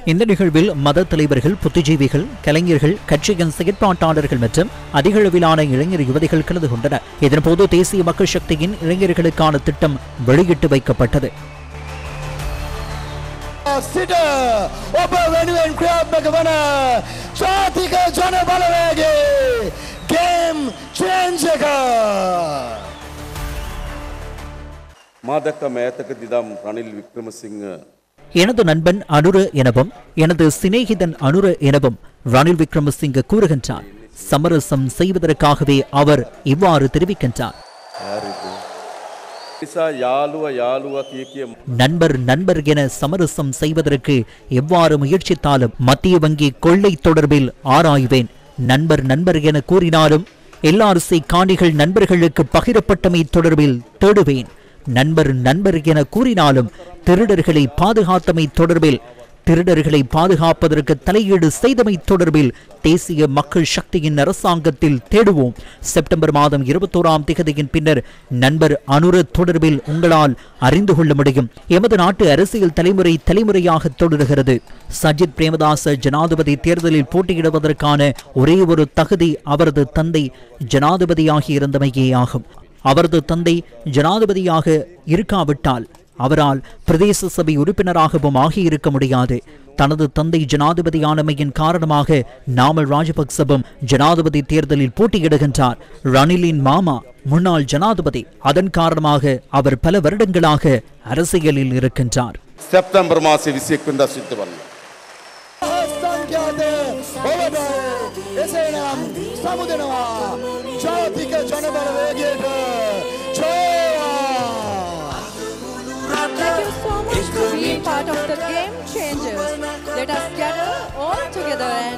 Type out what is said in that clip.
இந்த நிகழ்வில் மத தலைவர்கள், புத்திஜீவிகள், கலைஞர்கள், கட்சியின் செயற்பாட்டாளர்கள் மற்றும் அதிகளவிலான இளைஞர் யுவதிகள் கலந்து கொண்டனர். இதன்போது தேசிய மக்கள் சக்தியின் இளைஞர்களுக்கான திட்டம் வெளியிட்டு வைக்கப்பட்டது. எனது நண்பன் அனுர எனவும் எனது சிநேகிதன் அனுர எனவும் ரணில் விக்ரமசிங்க கூறுகின்றார். சமரசம் செய்வதற்காகவே அவர் இவ்வாறு தெரிவிக்கின்றார். நண்பர் நண்பர் என சமரசம் செய்வதற்கு எவ்வாறு முயற்சித்தாலும் மத்திய வங்கி கொள்ளை தொடர்பில் ஆராய்வேன். நண்பர் நண்பர் என கூறினாலும் LRC காணிகள் நண்பர்களுக்கு பகிரப்பட்டமை தொடர்பில் தேடுவேன். நண்பர் நண்பர் என கூறினாலும் திருடர்களை பாதுகாத்தமை தொடர்பில், திருடர்களை பாதுகாப்பதற்கு தலையீடு செய்தமை தொடர்பில் தேசிய மக்கள் சக்தியின் அரசாங்கத்தில் தேடுவோம். செப்டம்பர் மாதம் 21ஆம் தேதியின் பின்னர் நண்பர் அனுர தொடர்பில் உங்களால் அறிந்து கொள்ள முடியும். எமது நாட்டு அரசியல் தலைமுறையாக தொடர்கிறது. சஜித் பிரேமதாச ஜனாதிபதி தேர்தலில் போட்டியிடுவதற்கான ஒரே ஒரு தகுதி அவரது தந்தை ஜனாதிபதியாகி இருந்தமையே ஆகும். அவரது தந்தை ஜனாதிபதியாக இருக்காவிட்டால் அவரால் பிரதேச சபை உறுப்பினராகவும் ஆகியிருக்க முடியாது. தனது தந்தை ஜனாதிபதியானமையின் காரணமாக நாமல் ராஜபக்சவும் ஜனாதிபதி தேர்தலில் போட்டியிடுகின்றார். ரணிலின் மாமா முன்னாள் ஜனாதிபதி. அதன் காரணமாக அவர் பல வருடங்களாக அரசியலில் இருக்கின்றார். செப்டம்பர் மாதம் 21 සිද්ධ Thank you so much for being part of the Game Changers. Let us gather all together and